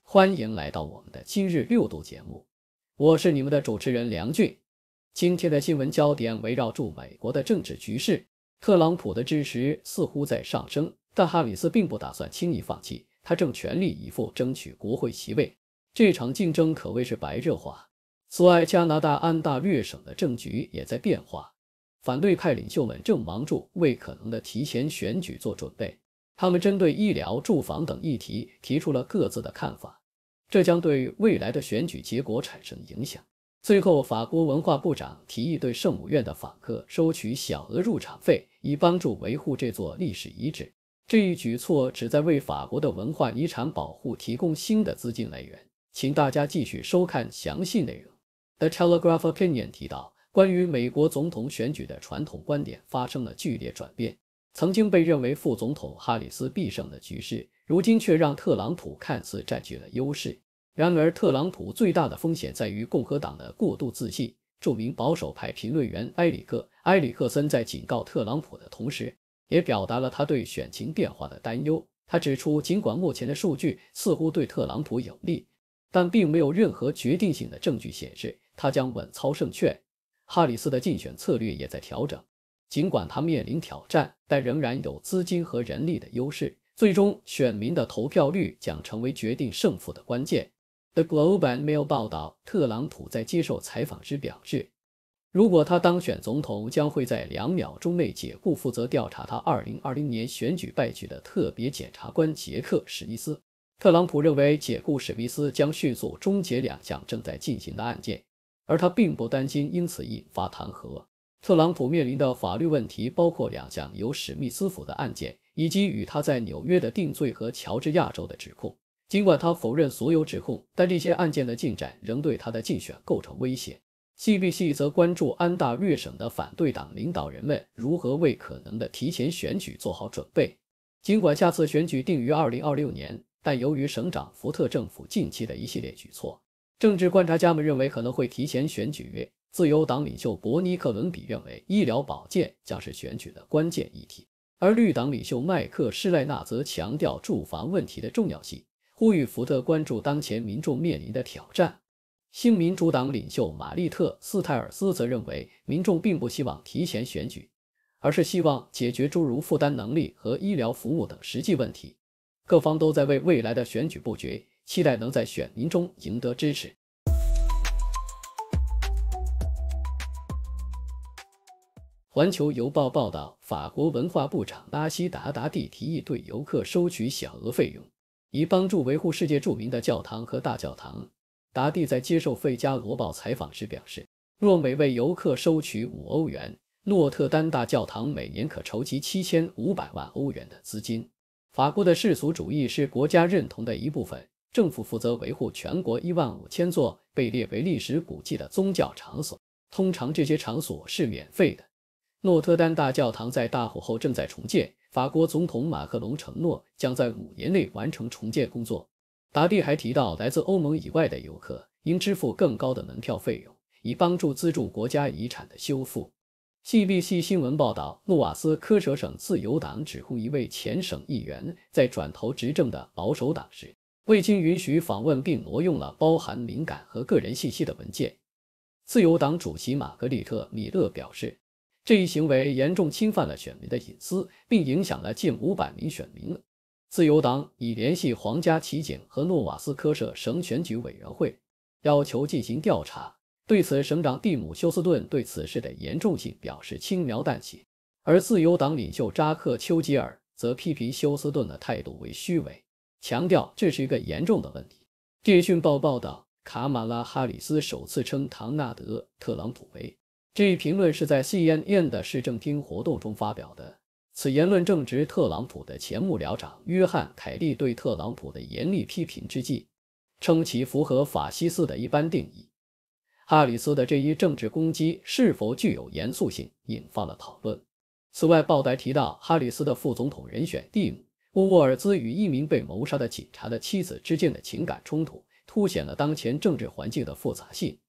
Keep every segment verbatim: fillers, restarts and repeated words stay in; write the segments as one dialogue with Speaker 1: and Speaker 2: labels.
Speaker 1: 欢迎来到我们的今日六度节目，我是你们的主持人梁俊。今天的新闻焦点围绕住美国的政治局势，特朗普的支持似乎在上升，但哈里斯并不打算轻易放弃，他正全力以赴争取国会席位。这场竞争可谓是白热化。此外，加拿大安大略省的政局也在变化，反对派领袖们正忙着为可能的提前选举做准备。他们针对医疗、住房等议题提出了各自的看法，这将对未来的选举结果产生影响。最后，法国文化部长提议对圣母院的访客收取小额入场费，以帮助维护这座历史遗址。这一举措旨在为法国的文化遗产保护提供新的资金来源。请大家继续收看详细内容。The Telegraph Opinion 提到，关于美国总统选举的传统观点发生了剧烈转变。曾经被认为副总统哈里斯必胜的局势，如今却让特朗普看似占据了优势。然而，特朗普最大的风险在于共和党的过度自信。著名保守派评论员埃里克·埃里克森在警告特朗普的同时，也表达了他对选情变化的担忧。他指出，尽管目前的数据似乎对特朗普有利，但并没有任何决定性的证据显示他将稳操胜券。哈里斯的竞选策略也在调整。尽管他面临挑战，但仍然有资金和人力的优势。最终，选民的投票率将成为决定胜负的关键。The Globe and Mail 报道，特朗普在接受采访时表示，如果他当选总统，将会在两秒钟内解雇负责调查他二零二零年选举败局的特别检察官杰克·史密斯。特朗普认为解雇史密斯将迅速终结两项正在进行的案件，而他并不担心因此引发弹劾。特朗普面临的法律问题包括两项由史密斯负的案件，以及与他在纽约的定罪和乔治亚州的指控。尽管他否认所有指控，但这些案件的进展仍对他的竞选构成威胁。C B C 则关注安大略省的反对党领导人们如何为可能的提前选举做好准备。尽管下次选举定于二零二六年，但由于省长福特政府近期的一系列举措，政治观察家们认为可能会提前选举。自由党领袖伯尼克伦比认为医疗保健将是选举的关键议题，而绿党领袖麦克施赖纳则强调住房问题的重要性，呼吁福特关注当前民众面临的挑战。新民主党领袖玛丽特·斯泰尔斯则认为，民众并不希望提前选举，而是希望解决诸如负担能力和医疗服务等实际问题。各方都在为未来的选举布局，期待能在选民中赢得支持。环球邮报报道，法国文化部长拉希达·达蒂提议对游客收取小额费用，以帮助维护世界著名的教堂和大教堂。达蒂在接受《费加罗报》采访时表示，若每位游客收取五欧元，诺特丹大教堂每年可筹集七千五百万欧元的资金。法国的世俗主义是国家认同的一部分，政府负责维护全国一万五千座被列为历史古迹的宗教场所，通常这些场所是免费的。诺特丹大教堂在大火后正在重建，法国总统马克龙承诺将在五年内完成重建工作。达蒂还提到，来自欧盟以外的游客应支付更高的门票费用，以帮助资助国家遗产的修复。C B C 新闻报道，诺瓦斯科舍省自由党指控一位前省议员在转投执政的保守党时，未经允许访问并挪用了包含敏感和个人信息的文件。自由党主席玛格丽特·米勒表示，这一行为严重侵犯了选民的隐私，并影响了近五百名选民。自由党已联系皇家骑警和诺瓦斯科舍省选举委员会，要求进行调查。对此，省长蒂姆·休斯顿对此事的严重性表示轻描淡写，而自由党领袖扎克·丘吉尔则批评休斯顿的态度为虚伪，强调这是一个严重的问题。电讯报报道，卡马拉·哈里斯首次称唐纳德·特朗普为。这一评论是在 C N N 的市政厅活动中发表的。此言论正值特朗普的前幕僚长约翰·凯利对特朗普的严厉批评之际，称其符合法西斯的一般定义。哈里斯的这一政治攻击是否具有严肃性，引发了讨论。此外，报道提到哈里斯的副总统人选蒂姆·沃沃尔兹与一名被谋杀的警察的妻子之间的情感冲突，凸显了当前政治环境的复杂性。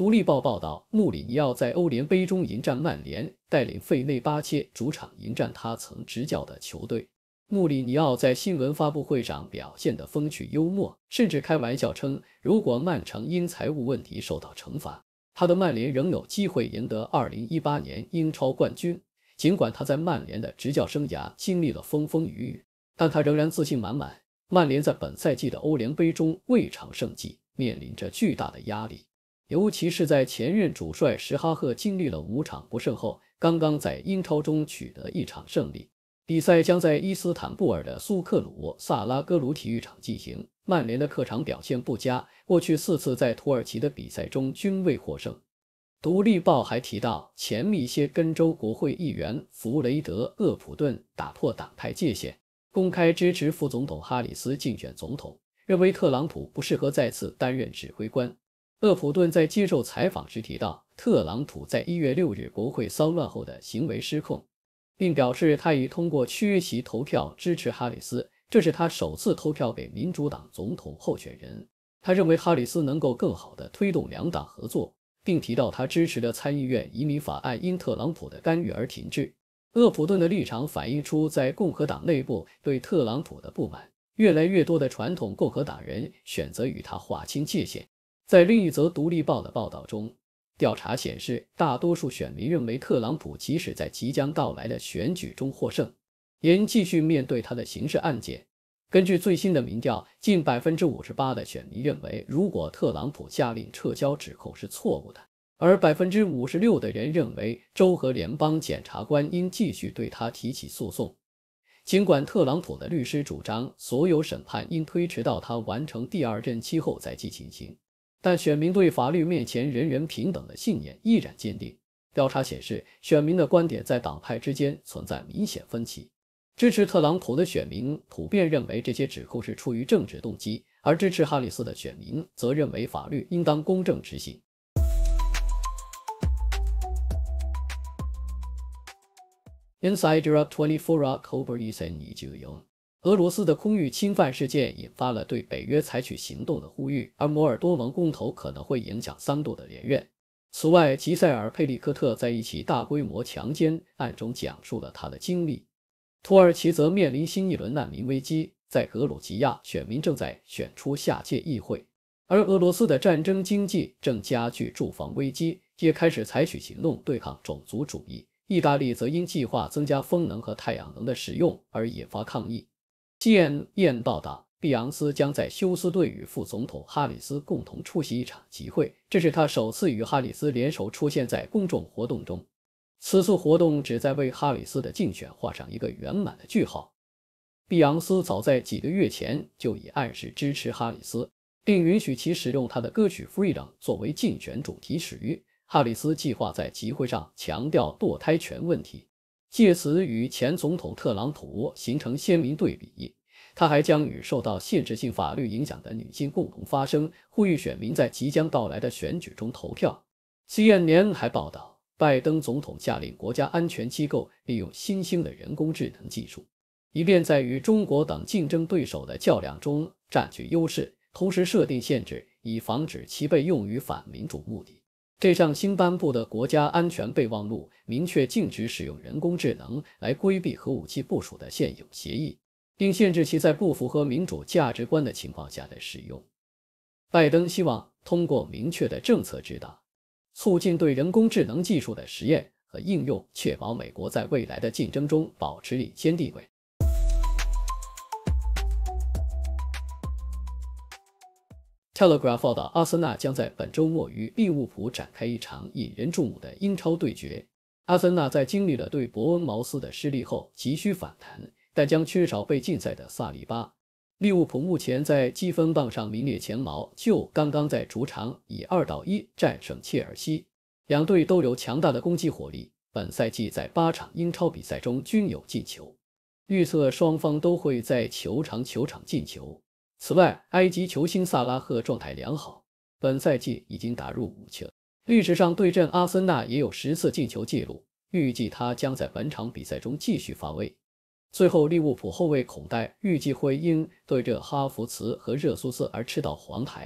Speaker 1: 独立报报道，穆里尼奥在欧联杯中迎战曼联，带领费内巴切主场迎战他曾执教的球队。穆里尼奥在新闻发布会上表现得风趣幽默，甚至开玩笑称，如果曼城因财务问题受到惩罚，他的曼联仍有机会赢得二零一八年英超冠军。尽管他在曼联的执教生涯经历了风风雨雨，但他仍然自信满满。曼联在本赛季的欧联杯中未尝胜绩，面临着巨大的压力。尤其是在前任主帅什哈赫经历了五场不胜后，刚刚在英超中取得一场胜利。比赛将在伊斯坦布尔的苏克鲁萨拉戈鲁体育场进行。曼联的客场表现不佳，过去四次在土耳其的比赛中均未获胜。独立报还提到，前密歇根州国会议员弗雷德·厄普顿打破党派界限，公开支持副总统哈里斯竞选总统，认为特朗普不适合再次担任指挥官。厄普顿在接受采访时提到，特朗普在一月六日国会骚乱后的行为失控，并表示他已通过缺席投票支持哈里斯，这是他首次投票给民主党总统候选人。他认为哈里斯能够更好地推动两党合作，并提到他支持的参议院移民法案因特朗普的干预而停滞。厄普顿的立场反映出在共和党内部对特朗普的不满，越来越多的传统共和党人选择与他划清界限。在另一则《独立报》的报道中，调查显示，大多数选民认为特朗普即使在即将到来的选举中获胜，也应继续面对他的刑事案件。根据最新的民调，近 百分之五十八 的选民认为，如果特朗普下令撤销指控是错误的，而 百分之五十六 的人认为州和联邦检察官应继续对他提起诉讼。尽管特朗普的律师主张所有审判应推迟到他完成第二任期后再进行，但选民对法律面前人人平等的信念依然坚定。调查显示，选民的观点在党派之间存在明显分歧。支持特朗普的选民普遍认为这些指控是出于政治动机，而支持哈里斯的选民则认为法律应当公正执行。Insider twenty four October一三一九有俄罗斯的空域侵犯事件引发了对北约采取行动的呼吁，而摩尔多盟公投可能会影响桑杜的连任。此外，吉塞尔·佩利克特在一起大规模强奸案中讲述了他的经历。土耳其则面临新一轮难民危机，在格鲁吉亚，选民正在选出下届议会，而俄罗斯的战争经济正加剧住房危机，也开始采取行动对抗种族主义。意大利则因计划增加风能和太阳能的使用而引发抗议。C N N 报道，碧昂斯将在休斯顿与副总统哈里斯共同出席一场集会，这是他首次与哈里斯联手出现在公众活动中。此次活动旨在为哈里斯的竞选画上一个圆满的句号。碧昂斯早在几个月前就已暗示支持哈里斯，并允许其使用他的歌曲《Freedom》作为竞选主题曲。哈里斯计划在集会上强调堕胎权问题，借此与前总统特朗普形成鲜明对比。他还将与受到限制性法律影响的女性共同发声，呼吁选民在即将到来的选举中投票。C N N 还报道，拜登总统下令国家安全机构利用新兴的人工智能技术，以便在与中国等竞争对手的较量中占据优势，同时设定限制，以防止其被用于反民主目的。这项新颁布的国家安全备忘录明确禁止使用人工智能来规避核武器部署的现有协议，并限制其在不符合民主价值观的情况下的使用。拜登希望通过明确的政策指导，促进对人工智能技术的实验和应用，确保美国在未来的竞争中保持领先地位。Telegraph 报道，阿森纳将在本周末与利物浦展开一场引人注目的英超对决。阿森纳在经历了对伯恩茅斯的失利后急需反弹，但将缺少被禁赛的萨利巴。利物浦目前在积分榜上名列前茅，就刚刚在主场以二到一战胜切尔西。两队都有强大的攻击火力，本赛季在八场英超比赛中均有进球。预测双方都会在球场球场进球。此外，埃及球星萨拉赫状态良好，本赛季已经打入五球，历史上对阵阿森纳也有十次进球记录，预计他将在本场比赛中继续发威。最后，利物浦后卫孔戴预计会因对阵哈弗茨和热苏斯而吃到黄牌。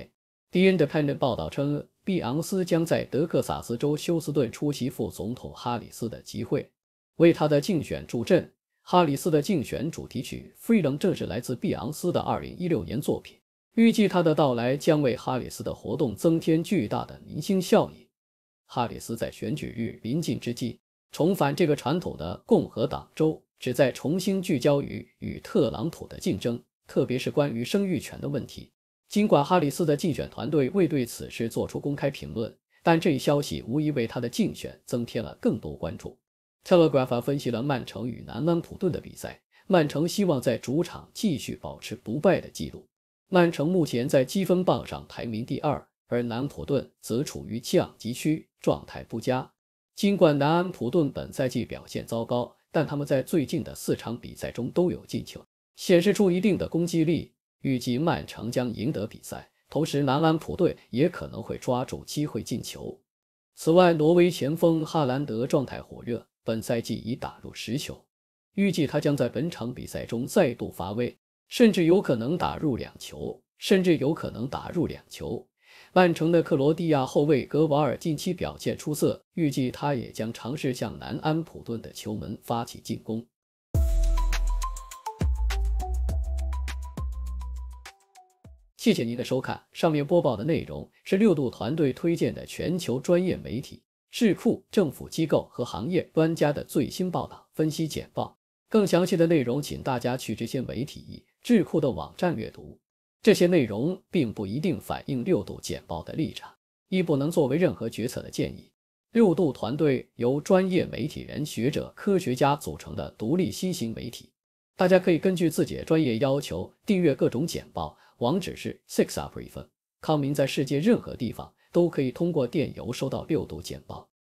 Speaker 1: The Independent 报道称，碧昂斯将在德克萨斯州休斯顿出席副总统哈里斯的集会，为他的竞选助阵。哈里斯的竞选主题曲《Freedom》正是来自碧昂斯的二零一六年作品，预计他的到来将为哈里斯的活动增添巨大的明星效应。哈里斯在选举日临近之际重返这个传统的共和党州，旨在重新聚焦于与特朗普的竞争，特别是关于生育权的问题。尽管哈里斯的竞选团队未对此事做出公开评论，但这一消息无疑为他的竞选增添了更多关注。Telegraph 分析了曼城与南安普顿的比赛，曼城希望在主场继续保持不败的纪录。曼城目前在积分榜上排名第二，而南安普顿则处于降级区，状态不佳。尽管南安普顿本赛季表现糟糕，但他们在最近的四场比赛中都有进球，显示出一定的攻击力。预计曼城将赢得比赛，同时南安普顿也可能会抓住机会进球。此外，挪威前锋哈兰德状态火热，本赛季已打入十球，预计他将在本场比赛中再度发威，甚至有可能打入两球，甚至有可能打入两球。曼城的克罗地亚后卫格瓦尔近期表现出色，预计他也将尝试向南安普顿的球门发起进攻。谢谢您的收看，上面播报的内容是六度团队推荐的全球专业媒体、智库、政府机构和行业专家的最新报道分析简报。更详细的内容请大家去这些媒体、智库的网站阅读。这些内容并不一定反映六度简报的立场，亦不能作为任何决策的建议。六度团队由专业媒体人、学者、科学家组成的独立新型媒体，大家可以根据自己的专业要求订阅各种简报，网址是 six up 一分 com。 您在世界任何地方都可以通过电邮收到六度简报。